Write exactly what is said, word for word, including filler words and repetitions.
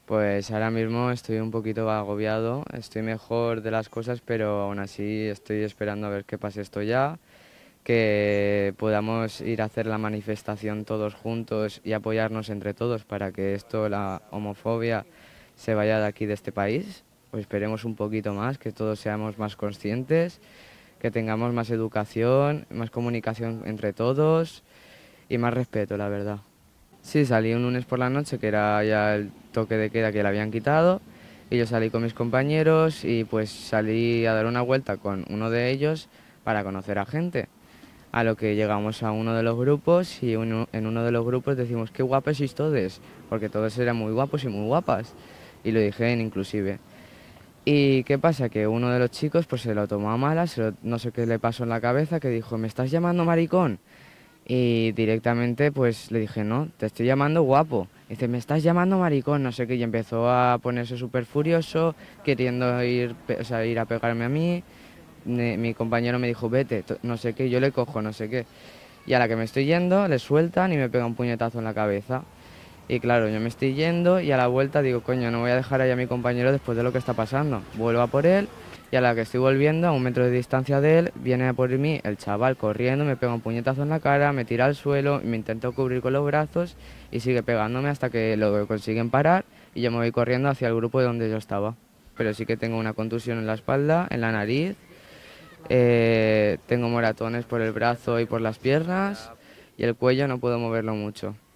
Pues ahora mismo estoy un poquito agobiado, estoy mejor de las cosas, pero aún así estoy esperando a ver qué pase esto ya, que podamos ir a hacer la manifestación todos juntos y apoyarnos entre todos para que esto, la homofobia, se vaya de aquí, de este país. Pues esperemos un poquito más, que todos seamos más conscientes, que tengamos más educación, más comunicación entre todos y más respeto, la verdad. Sí, salí un lunes por la noche, que era ya el toque de queda que le habían quitado, y yo salí con mis compañeros y pues salí a dar una vuelta con uno de ellos para conocer a gente. A lo que llegamos a uno de los grupos y uno- en uno de los grupos decimos, qué guapos sois todos, porque todos eran muy guapos y muy guapas, y lo dije en inclusive. ¿Y qué pasa? Que uno de los chicos pues se lo tomó a malas, se lo- no sé qué le pasó en la cabeza, que dijo, ¿me estás llamando maricón? Y directamente pues le dije, no, te estoy llamando guapo. Dice, me estás llamando maricón, no sé qué, y empezó a ponerse súper furioso, queriendo ir, pe- o sea, ir a pegarme a mí. Ne- Mi compañero me dijo, vete, to- no sé qué, yo le cojo, no sé qué. Y a la que me estoy yendo, le sueltan y me pega un puñetazo en la cabeza. Y claro, yo me estoy yendo y a la vuelta digo, coño, no voy a dejar ahí a mi compañero después de lo que está pasando. Vuelvo a por él y a la que estoy volviendo, a un metro de distancia de él, viene a por mí el chaval corriendo, me pega un puñetazo en la cara, me tira al suelo, me intento cubrir con los brazos y sigue pegándome hasta que lo consiguen parar y yo me voy corriendo hacia el grupo de donde yo estaba. Pero sí que tengo una contusión en la espalda, en la nariz, eh, tengo moratones por el brazo y por las piernas y el cuello no puedo moverlo mucho.